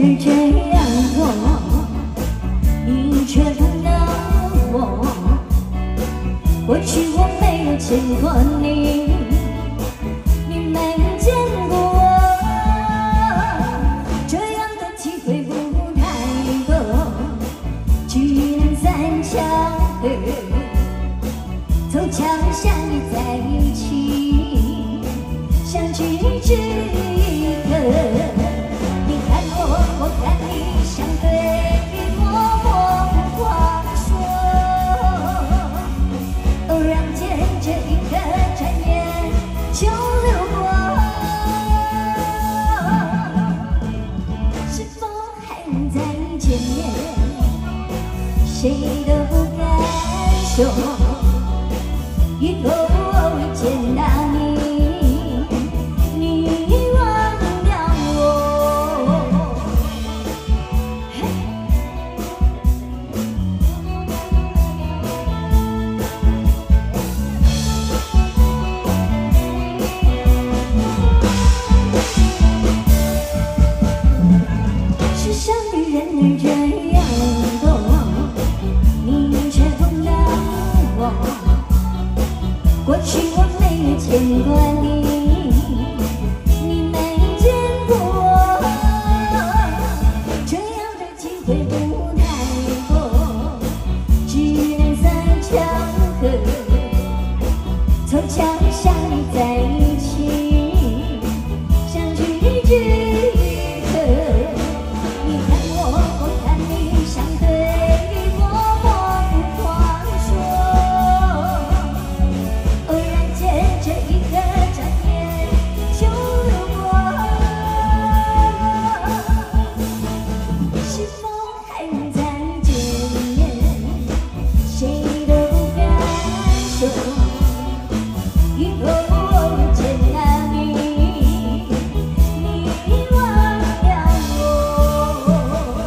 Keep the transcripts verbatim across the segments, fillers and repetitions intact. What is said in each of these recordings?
日这样过，你却不让我。过去我没有见过你，你没见过我，这样的机会不太多，只能三巧合，凑巧相遇在一起，相聚这一刻。 我看你像对默默无话说，偶然间这一刻转眼就流过，是否还能再见面？谁都不敢说，以后我会见到你。 过去我没有见过你，你没见过我，这样的机会不太多，只能三巧合，凑巧相遇在一起，相聚这一刻。你看我，我看你，像对默默无话说。 这一刻，转眼就流过，是否还能再见面？谁都不敢说，以后我会见到你，你忘了我。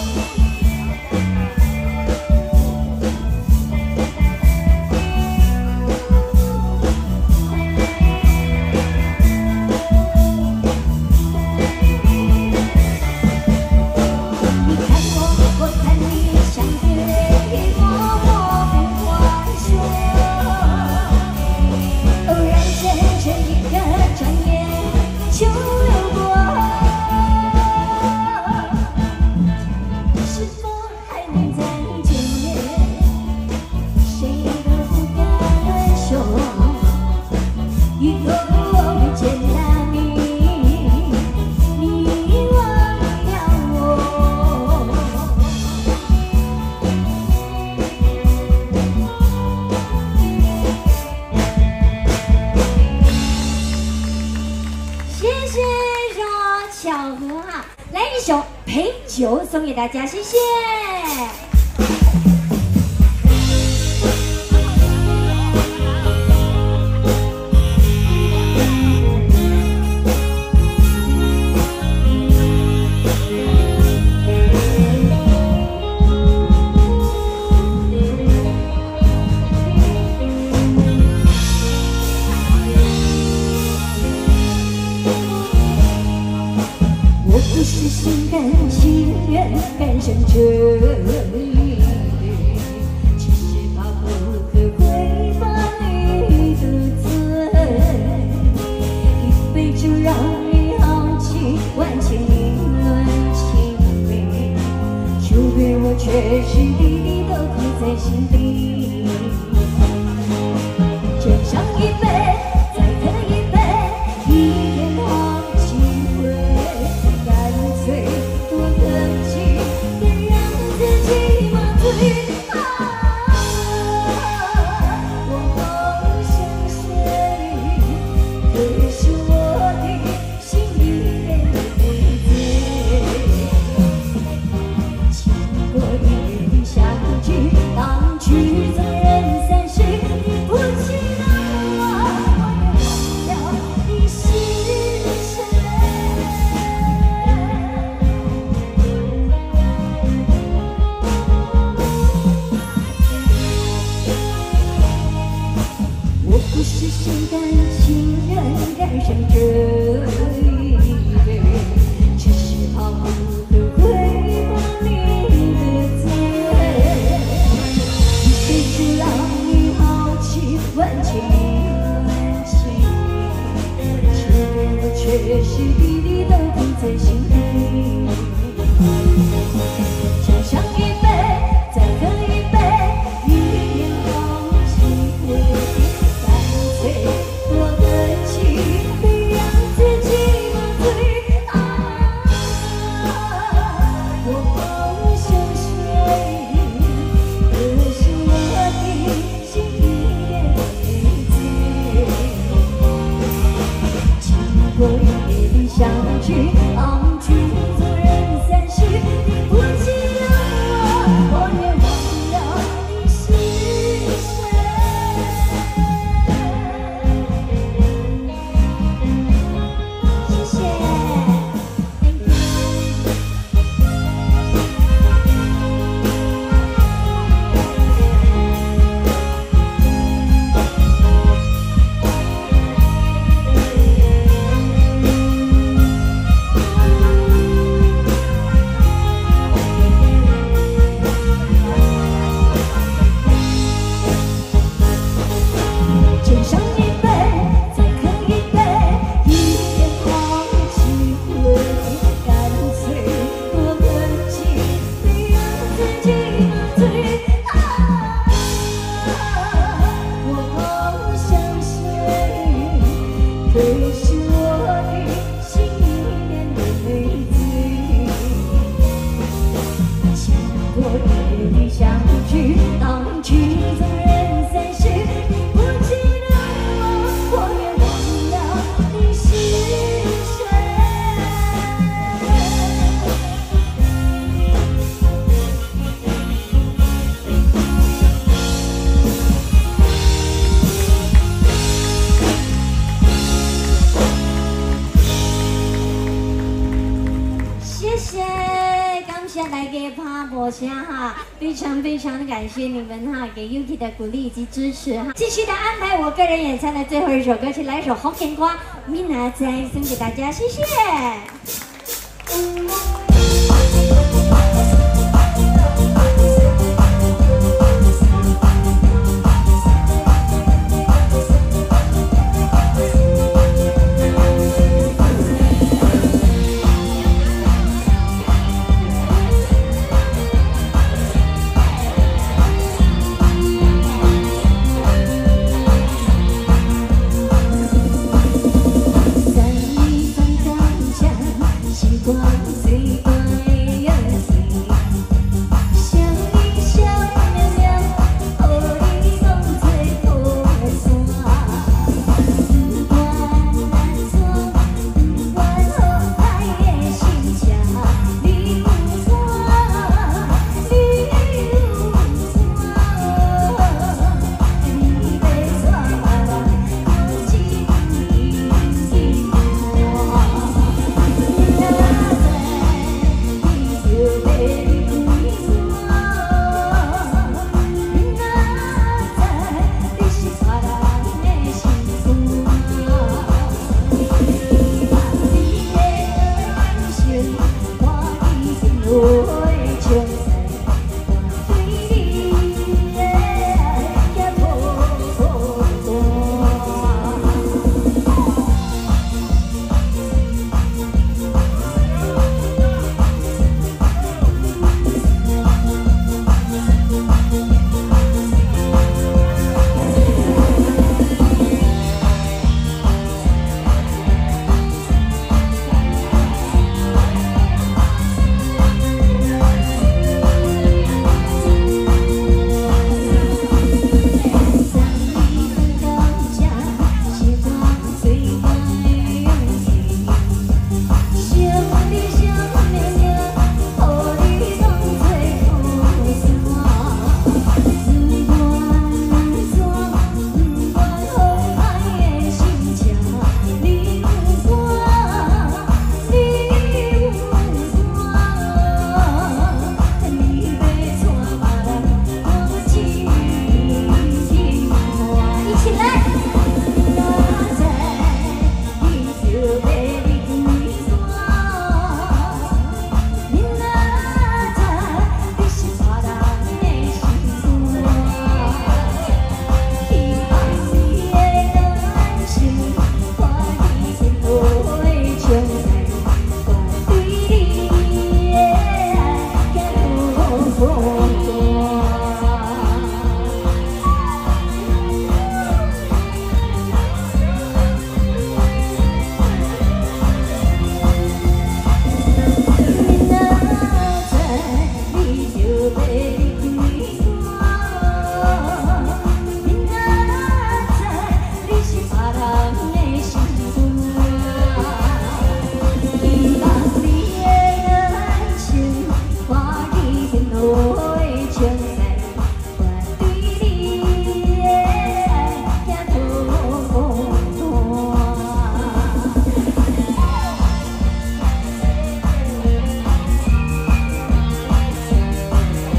就流过，是否还能再见面？谁都不敢说，以后我会见到你，你忘了我。谢谢说巧合哈，来一首陪酒送给大家，谢谢。不是心甘情愿甘生这里，只是怕不可挥发你的罪。一杯酒让你豪气万千，一轮情悲，酒杯我却是滴滴都刻在心底。斟上一杯，再喝一杯，一点忘记回。 多客气，别让自己麻醉。啊，我梦想睡，可是我的心里面不醉。经过一人相聚，当曲终人散时，你不记得我。 过夜里相聚，当曲终人散时，不记得我，我也忘了你是谁。谢谢，感谢大家拍播声哈，非常非常的感谢你们哈，给 Yuki 的鼓励以及支持哈。继续的安排我个人演唱的最后一首歌曲，来一首《好天歌》，米娜再送给大家，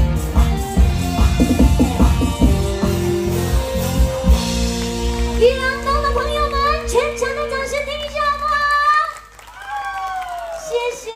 谢谢。Yeah.